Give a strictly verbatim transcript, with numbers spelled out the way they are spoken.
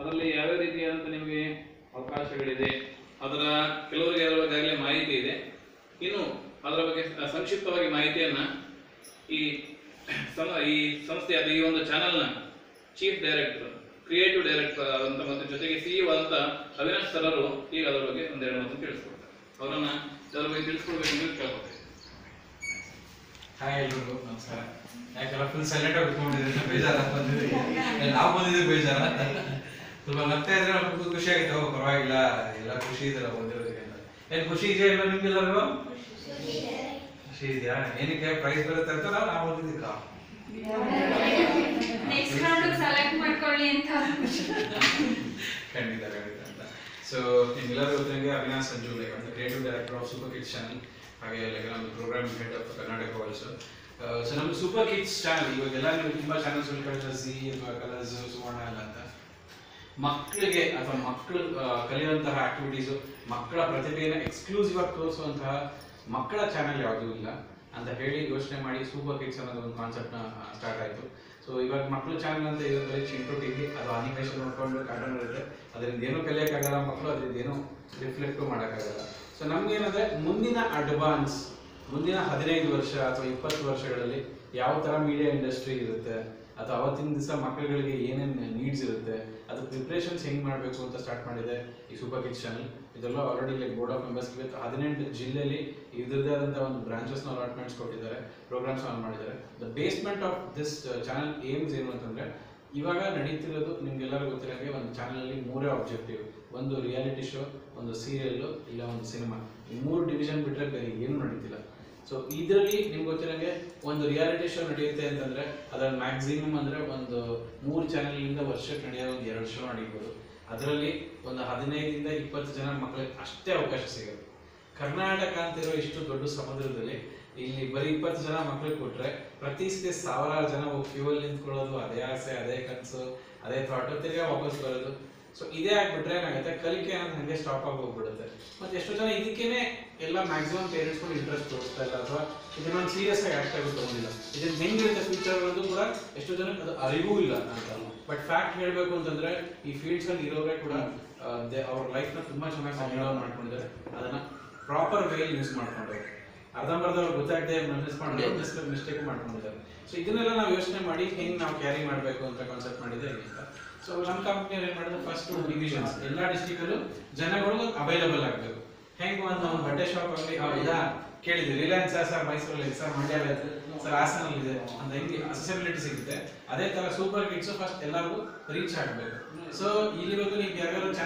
ಅದರಲ್ಲಿ ಯಾವ ರೀತಿಯಾದಂಥ ನಿಮಗೆ ಅವಕಾಶಗಳಿದೆ, ಅದರ ಕೆಲವರಿಗೆ ಅದರ ಬಗ್ಗೆ ಆಗಲೇ ಮಾಹಿತಿ ಇದೆ. ಇನ್ನು ಅದರ ಬಗ್ಗೆ ಸಂಕ್ಷಿಪ್ತವಾಗಿ ಮಾಹಿತಿಯನ್ನು ಈ ಸಮ ಈ ಸಂಸ್ಥೆ ಅಥವಾ ಈ ಒಂದು ಚಾನಲ್ನ ಚೀಫ್ ಡೈರೆಕ್ಟರ್, ಕ್ರಿಯೇಟಿವ್ ಡೈರೆಕ್ಟರ್ ಅಂತ ಮತ್ತು ಜೊತೆಗೆ ಸಿಇಒ ಅಂತ ಅವಿನಾಶ್ ಸರರು ಈಗ ಅದರ ಬಗ್ಗೆ ಒಂದೆರಡು ಮಾತು ತಿಳಿಸ್ಕೊಡ್ತಾರೆ. ಅವರನ್ನ ಅದರ ಬಗ್ಗೆ ತಿಳಿಸ್ಕೊಡ್ಬೇಕು ಅಂತ ಕೇಳ್ಕೊಳ್ತೇವೆ. ಹಾಯ್ ಎಲ್ರಿಗೂ ನಮಸ್ಕಾರ. ಯಾಕೆಲ್ಲ ಫುಲ್ ಸೈಲೆಂಟ್ ಆಗಿ ಕುತ್ಕೊಂಡಿದ್ದೀರಿ, ಬೇಜಾರ ಬಂದಿದ್ದೀವಿ, ನಾವು ಬಂದಿದ್ದೀವಿ ಬೇಜಾರ. ಸ್ವಲ್ಪ ನಗ್ತಾ ಇದ್ರೆ ನಮ್ಗೆ ಖುಷಿ ಆಗಿತ್ತು. ಪರವಾಗಿಲ್ಲ, ಎಲ್ಲ ಖುಷಿ ಇದೆಲ್ಲ ಬಂದಿರೋದಕ್ಕೆ ಅಂತ. ಏನು ಖುಷಿ ಇದೆಯಾ ಇಲ್ಲ ನಿಮ್ಗೆಲ್ಲರಿಗೂ? ಖುಷಿ ಇದೆಯಾ? ಏನಕ್ಕೆ ಪ್ರೈಸ್ ಬರುತ್ತೆ ಅಂತ ನಾವು ಬಂದಿದ್ದೀವಿ. ಖಂಡಿತ ಖಂಡಿತ ಅಂತ. ಸೊ ನಿಮ್ಗೆಲ್ಲರೂ ಗೊತ್ತಿರಂಗೆ ಅವಿನಾಶ್ ಸಂಜು ಲೈಕ್ ಅಂತ creative director of super kids channel, ಹಾಗೆ ಲೈಕ್ ನಮ್ಮ program head of Karnataka also. So ನಮ್ಮ ಸೂಪರ್ ಕಿಡ್ಸ್ ಚಾನಲ್ ಇವಾಗೆಲ್ಲ ನೀವು ತುಂಬ ಚಾನಲ್ಸ್ ಕಳಿಸಿದ್ರೆ ಸಿ ಅಥವಾ ಕಲರ್ಸ್ ಸುವರ್ಣ ಎಲ್ಲ ಅಂತ ಮಕ್ಕಳಿಗೆ ಅಥವಾ ಮಕ್ಕಳು ಕಲಿಯುವಂತಹ ಆಕ್ಟಿವಿಟೀಸು, ಮಕ್ಕಳ ಪ್ರತಿಭೆಯನ್ನು ಎಕ್ಸ್ಕ್ಲೂಸಿವ್ ಆಗಿ ತೋರಿಸುವಂತಹ ಮಕ್ಕಳ ಚಾನಲ್ ಯಾವುದೂ ಇಲ್ಲ ಅಂತ ಹೇಳಿ ಯೋಚನೆ ಮಾಡಿ ಸೂಪರ್ ಕಿಡ್ಸ್ ಅನ್ನೋದು ಒಂದು ಕಾನ್ಸೆಪ್ಟ್ನ ಸ್ಟಾರ್ಟ್ ಆಯಿತು. ಸೊ ಇವಾಗ ಮಕ್ಕಳು ಚಾನಲ್ ಅಂತ ಇರೋದ್ರಲ್ಲಿ ಚಿಂಟು ಟಿವಿ, ಅದು ಅನಿಮೇಷನ್ ನೋಡ್ಕೊಂಡು ಕಾರ್ಟೂನ್ ಇರುತ್ತೆ, ಅದರಿಂದ ಏನೂ ಕಲಿಯೋಕ್ಕಾಗಲ್ಲ ಮಕ್ಕಳು, ಅದರಿಂದ ಏನೂ ರಿಫ್ಲೆಕ್ಟು ಮಾಡೋಕ್ಕಾಗಲ್ಲ. ಸೊ ನಮಗೇನಂದರೆ ಮುಂದಿನ ಅಡ್ವಾನ್ಸ್, ಮುಂದಿನ ಹದಿನೈದು ವರ್ಷ ಅಥವಾ ಇಪ್ಪತ್ತು ವರ್ಷಗಳಲ್ಲಿ ಯಾವ ಥರ ಮೀಡಿಯಾ ಇಂಡಸ್ಟ್ರಿ ಇರುತ್ತೆ ಅಥವಾ ಅವತ್ತಿನ ದಿವಸ ಮಕ್ಕಳುಗಳಿಗೆ ಏನೇನು ನೀಡ್ಸ್ ಇರುತ್ತೆ, ಅದು ಪ್ರಿಪ್ರೇಷನ್ಸ್ ಹೆಂಗೆ ಮಾಡಬೇಕು ಅಂತ ಸ್ಟಾರ್ಟ್ ಮಾಡಿದೆ ಈ ಸೂಪರ್ ಕಿಡ್ಸ್ ಚಾನಲ್. ಇದೆಲ್ಲ already like board of members ಇವತ್ತು ಹದಿನೆಂಟು ಜಿಲ್ಲೆಯಲ್ಲಿ ಇದ್ರದ್ದೇ ಆದಂಥ ಒಂದು ಬ್ರಾಂಚಸ್ನ ಅಲಾಟ್ಮೆಂಟ್ಸ್ ಕೊಟ್ಟಿದ್ದಾರೆ, ಪ್ರೋಗ್ರಾಮ್ಸ್ ಆನ್ ಮಾಡಿದ್ದಾರೆ. The basement of this channel aims ಏನು ಅಂತಂದರೆ, ಇವಾಗ ನಡೀತಿರೋದು ನಿಮ್ಗೆಲ್ಲರೂ ಗೊತ್ತಿರೋಂಗೆ ಒಂದು ಚಾನಲಲ್ಲಿ ಮೂರೇ ಆಬ್ಜೆಕ್ಟಿವ್, ಒಂದು ರಿಯಾಲಿಟಿ ಶೋ, ಒಂದು ಸೀರಿಯಲ್ಲು, ಇಲ್ಲ ಒಂದು ಸಿನಿಮಾ. ಈ ಮೂರು ಡಿವಿಷನ್ ಬಿಟ್ಟರೆ ಬೇರೆ ಏನೂ ನಡೀತಿಲ್ಲ. ಸೊ ಇದರಲ್ಲಿ ನಿಮ್ಗೆ ಗೊತ್ತಿರೋಂಗೆ ಒಂದು ರಿಯಾಲಿಟಿ ಶೋ ನಡೆಯುತ್ತೆ ಅಂತಂದರೆ ಅದರಲ್ಲಿ ಮ್ಯಾಕ್ಸಿಮಮ್ ಅಂದರೆ ಒಂದು ಮೂರು ಚಾನಲಿಂದ ವರ್ಷಕ್ಕೆ ನಡೆಯೋ ಒಂದು ಎರಡು ಶೋ ನಡೀಬೋದು. ಅದರಲ್ಲಿ ಒಂದು ಹದಿನೈದರಿಂದ ಇಪ್ಪತ್ತು ಜನ ಮಕ್ಕಳಿಗೆ ಅಷ್ಟೇ ಅವಕಾಶ ಸಿಗೋದು. ಕರ್ನಾಟಕ ಅಂತಿರೋ ಇಷ್ಟು ದೊಡ್ಡ ಸಮುದ್ರದಲ್ಲಿ ಇಲ್ಲಿ ಬರೀ ಇಪ್ಪತ್ತು ಜನ ಮಕ್ಕಳಿಗೆ ಕೊಟ್ಟರೆ ಪ್ರತಿ ಸತಿ ಸಾವಿರಾರು ಜನ ಕ್ಯೂವಲ್ಲಿ ನಿಂತ್ಕೊಳ್ಳೋದು, ಅದೇ ಆಸೆ, ಅದೇ ಕನಸು, ಅದೇ ಥಾಟು, ತಿರ್ಗಾ ವಾಪಸ್ ಬರೋದು. ಸೊ ಇದೇ ಆಗ್ಬಿಟ್ರೆ ಏನಾಗುತ್ತೆ, ಕಲಿಕೆ ಅನ್ನೋದು ಹಾಗೆ ಸ್ಟಾಪ್ ಆಗಿ ಹೋಗ್ಬಿಡುತ್ತೆ. ಮತ್ತು ಎಷ್ಟೋ ಜನ ಇದಕ್ಕೇನೆ ಎಲ್ಲ ಮ್ಯಾಕ್ಸಿಮಮ್ ಪೇರೆಂಟ್ಸ್ಗಳು ಇಂಟ್ರೆಸ್ಟ್ ತೋರಿಸ್ತಾ ಇಲ್ಲ ಅಥವಾ ಇದನ್ನೊಂದು ಸೀರಿಯಸ್ ಆಗಿ ಆಕ್ಟ್ ಆಗಿ ತಗೊಂಡಿಲ್ಲ. ಇದನ್ನು ಹೆಂಗಿರುತ್ತೆ ಫ್ಯೂಚರ್ ಅನ್ನೋದು ಕೂಡ ಎಷ್ಟೋ ಜನಕ್ಕೆ ಅದು ಅರಿವೂ ಇಲ್ಲ ಅಂತ. ಬಟ್ ಫ್ಯಾಕ್ಟ್ ಹೇಳಬೇಕು ಅಂತಂದರೆ ಈ ಫೀಲ್ಡ್ಸಲ್ಲಿ ಇರೋರೇ ಕೂಡ ಅವ್ರ ಲೈಫ್ನ ತುಂಬ ಚೆನ್ನಾಗಿ ಸಂಗ್ರಹ ಮಾಡ್ಕೊಂಡಿದ್ದಾರೆ, ಅದನ್ನು ಪ್ರಾಪರ್ ವೇಯಲ್ಲಿ ಯೂಸ್ ಮಾಡ್ಕೊಂಡವ್ರು. ಅರ್ಧಂಬರ್ಧ ಅವ್ರು ಗೊತ್ತಾಗದೆ ಮಿಸ್ ಮಾಡಿ ಮಿಸ್ಟೇಕ್ ಮಾಡ್ಕೊಂಡಿದ್ದಾರೆ. ಸೊ ಇದನ್ನೆಲ್ಲ ನಾವು ಯೋಚನೆ ಮಾಡಿ ಹೆಂಗೆ ನಾವು ಕ್ಯಾರಿ ಮಾಡಬೇಕು ಅಂತ ಕಾನ್ಸೆಪ್ಟ್ ಮಾಡಿದೆ ಅಂತ. ಸೊ ನಮ್ಮ ಕಂಪ್ನಿಯವ್ರು ಏನು ಮಾಡಿದ್ರೆ ಫಸ್ಟ್ ಡಿವಿಷನ್ಸ್ ಎಲ್ಲ ಡಿಸ್ಟಿಕಲ್ಲೂ ಜನಗಳು ಅವೈಲಬಲ್ ಆಗಬೇಕು. ಹೆಂಗೆ ಒಂದು ನಾವು ಬಟ್ಟೆ ಶಾಪ್ ಆಗಲಿ ಇದಾ ಕೇಳಿದ್ವಿ, ರಿಲಯನ್ಸ್ ಸರ್ ಮೈಸೂರಲ್ಲಿ, ಸರ್ ಮಂಡ್ಯ ಸರ್ ಹಾಸನಲ್ಲಿ ಇದೆ ಅಂತ ಹೆಂಗೆ ಅಸೆಸಿಬಿಲಿಟಿ ಸಿಗುತ್ತೆ, ಅದೇ ಥರ ಸೂಪರ್ ಕಿಡ್ಸು ಫಸ್ಟ್ ಎಲ್ಲರಿಗೂ ರೀಚ್ ಆಗಬೇಕು. ಸೊ ಇಲ್ಲಿವರೆಗೂ ನೀವು ಯಾವ್ಯಾವ